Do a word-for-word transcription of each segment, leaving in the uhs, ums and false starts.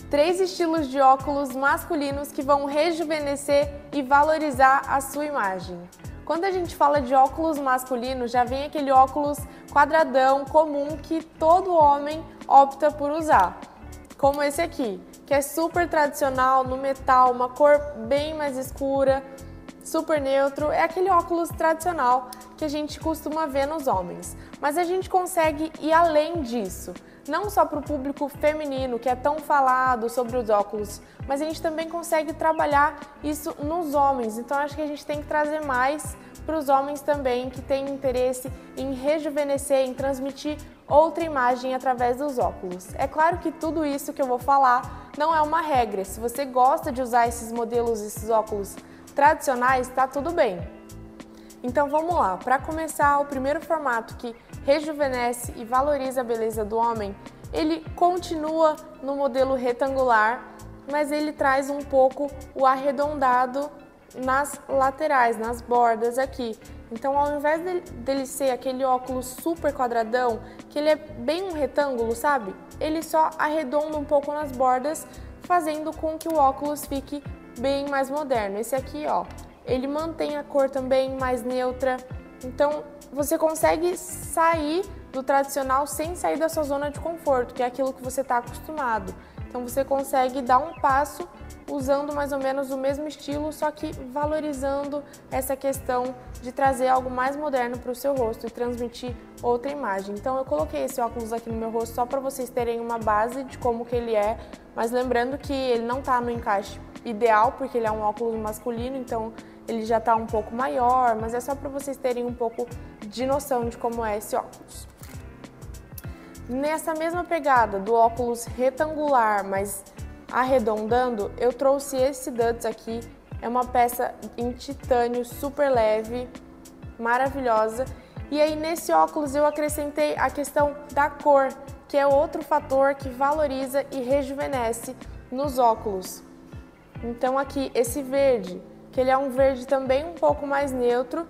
Três estilos de óculos masculinos que vão rejuvenescer e valorizar a sua imagem. Quando a gente fala de óculos masculinos, já vem aquele óculos quadradão comum que todo homem opta por usar, como esse aqui, que é super tradicional, no metal, uma cor bem mais escura, super neutro, é aquele óculos tradicional que a gente costuma ver nos homens. Mas a gente consegue ir além disso, não só para o público feminino, que é tão falado sobre os óculos, mas a gente também consegue trabalhar isso nos homens. Então acho que a gente tem que trazer mais para os homens também, que têm interesse em rejuvenescer, em transmitir outra imagem através dos óculos. É claro que tudo isso que eu vou falar não é uma regra. Se você gosta de usar esses modelos, esses óculos tradicionais, tá tudo bem. Então vamos lá, para começar, o primeiro formato que rejuvenesce e valoriza a beleza do homem, ele continua no modelo retangular, mas ele traz um pouco o arredondado nas laterais, nas bordas aqui. Então, ao invés dele, dele ser aquele óculos super quadradão, que ele é bem um retângulo, sabe? Ele só arredonda um pouco nas bordas, fazendo com que o óculos fique bem mais moderno. Esse aqui, ó, ele mantém a cor também mais neutra. Então, você consegue sair do tradicional sem sair da sua zona de conforto, que é aquilo que você está acostumado. Então, você consegue dar um passo usando mais ou menos o mesmo estilo, só que valorizando essa questão de trazer algo mais moderno para o seu rosto e transmitir outra imagem. Então, eu coloquei esse óculos aqui no meu rosto só para vocês terem uma base de como que ele é, mas lembrando que ele não está no encaixe ideal, porque ele é um óculos masculino, então ele já está um pouco maior, mas é só para vocês terem um pouco de noção de como é esse óculos. Nessa mesma pegada do óculos retangular, mas arredondando, eu trouxe esse Studs aqui. É uma peça em titânio super leve, maravilhosa. E aí nesse óculos eu acrescentei a questão da cor, que é outro fator que valoriza e rejuvenesce nos óculos. Então aqui esse verde, que ele é um verde também um pouco mais neutro,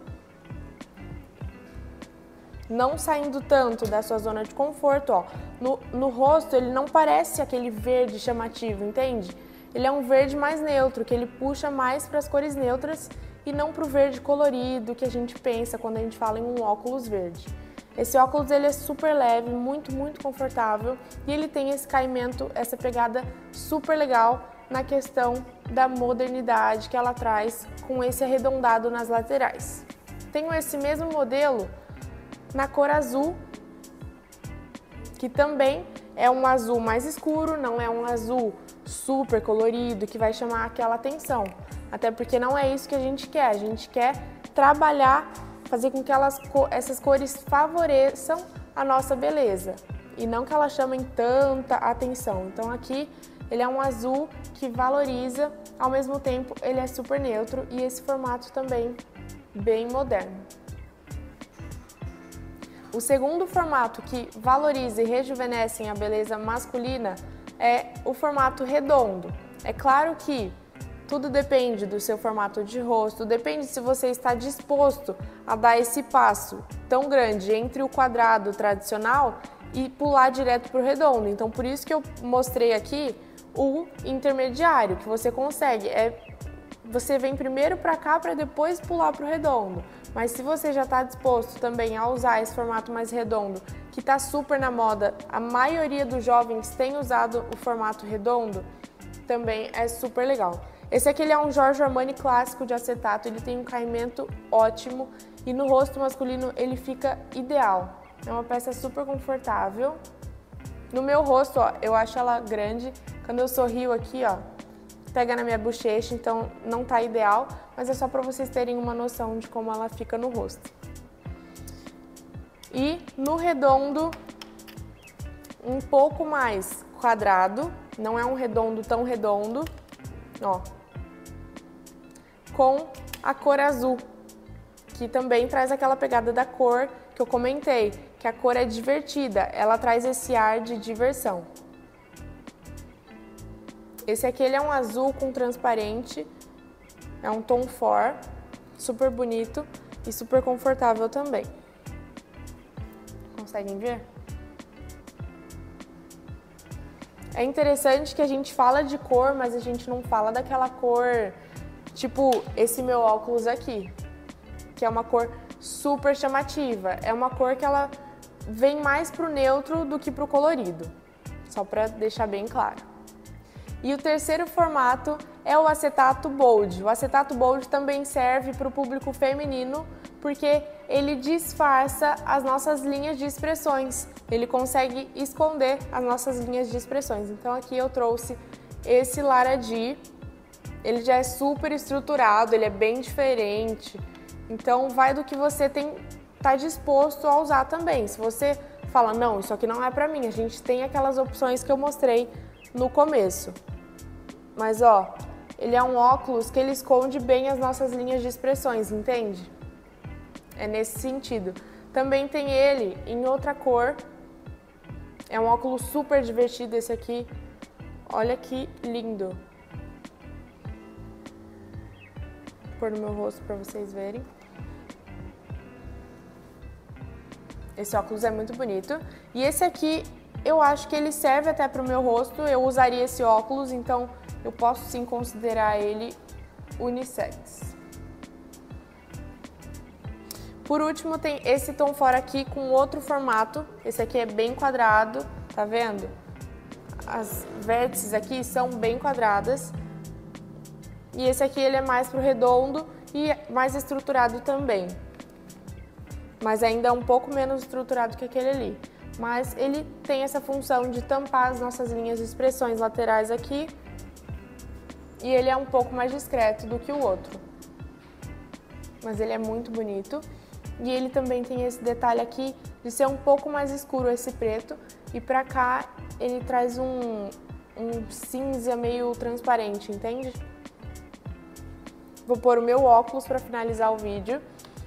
não saindo tanto da sua zona de conforto, ó. No, no rosto ele não parece aquele verde chamativo, entende? Ele é um verde mais neutro, que ele puxa mais para as cores neutras e não para o verde colorido que a gente pensa quando a gente fala em um óculos verde. Esse óculos ele é super leve, muito, muito confortável e ele tem esse caimento, essa pegada super legal na questão da modernidade que ela traz com esse arredondado nas laterais. Tenho esse mesmo modelo na cor azul, que também é um azul mais escuro, não é um azul super colorido que vai chamar aquela atenção. Até porque não é isso que a gente quer, a gente quer trabalhar, fazer com que elas, essas cores favoreçam a nossa beleza e não que elas chamem tanta atenção. Então aqui ele é um azul que valoriza, ao mesmo tempo ele é super neutro e esse formato também bem moderno. O segundo formato que valoriza e rejuvenesce a beleza masculina é o formato redondo. É claro que tudo depende do seu formato de rosto, depende se você está disposto a dar esse passo tão grande entre o quadrado tradicional e pular direto para o redondo. Então, por isso que eu mostrei aqui o intermediário, que você consegue. É, você vem primeiro para cá para depois pular para o redondo. Mas se você já está disposto também a usar esse formato mais redondo, que está super na moda, a maioria dos jovens tem usado o formato redondo, também é super legal. Esse aqui ele é um Giorgio Armani clássico de acetato, ele tem um caimento ótimo e no rosto masculino ele fica ideal. É uma peça super confortável. No meu rosto, ó, eu acho ela grande, quando eu sorrio aqui, ó, pega na minha bochecha, então não tá ideal, mas é só para vocês terem uma noção de como ela fica no rosto. E no redondo, um pouco mais quadrado, não é um redondo tão redondo, ó, com a cor azul, que também traz aquela pegada da cor que eu comentei, que a cor é divertida, ela traz esse ar de diversão. Esse aqui ele é um azul com transparente, é um tom for, super bonito e super confortável também. Conseguem ver? É interessante que a gente fala de cor, mas a gente não fala daquela cor, tipo esse meu óculos aqui, que é uma cor super chamativa. É uma cor que ela vem mais pro neutro do que pro colorido, só para deixar bem claro. E o terceiro formato é o acetato bold. O acetato bold também serve para o público feminino porque ele disfarça as nossas linhas de expressões. Ele consegue esconder as nossas linhas de expressões. Então aqui eu trouxe esse Laradi. Ele já é super estruturado, ele é bem diferente. Então vai do que você tem tá disposto a usar também. Se você fala, não, isso aqui não é para mim, a gente tem aquelas opções que eu mostrei no começo. Mas ó, ele é um óculos que ele esconde bem as nossas linhas de expressões, entende? É nesse sentido. Também tem ele em outra cor. É um óculos super divertido esse aqui. Olha que lindo. Vou pôr no meu rosto para vocês verem. Esse óculos é muito bonito. E esse aqui, eu acho que ele serve até para o meu rosto. Eu usaria esse óculos, então eu posso sim considerar ele unissex. Por último, tem esse tom fora aqui com outro formato. Esse aqui é bem quadrado, tá vendo? As vértices aqui são bem quadradas. E esse aqui ele é mais pro redondo e mais estruturado também. Mas ainda é um pouco menos estruturado que aquele ali. Mas ele tem essa função de tampar as nossas linhas de expressões laterais aqui. E ele é um pouco mais discreto do que o outro. Mas ele é muito bonito. E ele também tem esse detalhe aqui de ser um pouco mais escuro esse preto. E pra cá ele traz um, um cinza meio transparente, entende? Vou pôr o meu óculos para finalizar o vídeo.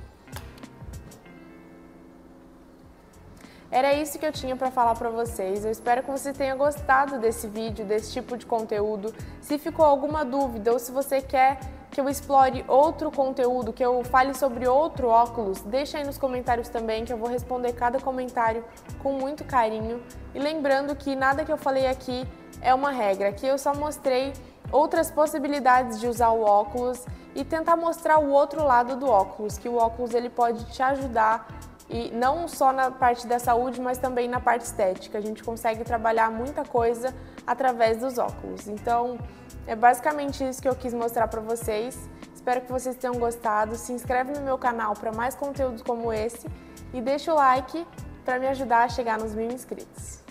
Era isso que eu tinha para falar para vocês. Eu espero que você tenha gostado desse vídeo, desse tipo de conteúdo. Se ficou alguma dúvida ou se você quer que eu explore outro conteúdo, que eu fale sobre outro óculos, deixa aí nos comentários também, que eu vou responder cada comentário com muito carinho. E lembrando que nada que eu falei aqui é uma regra, aqui eu só mostrei outras possibilidades de usar o óculos e tentar mostrar o outro lado do óculos, que o óculos ele pode te ajudar, e não só na parte da saúde, mas também na parte estética. A gente consegue trabalhar muita coisa através dos óculos. Então, é basicamente isso que eu quis mostrar para vocês. Espero que vocês tenham gostado. Se inscreve no meu canal para mais conteúdos como esse e deixa o like para me ajudar a chegar nos mil inscritos.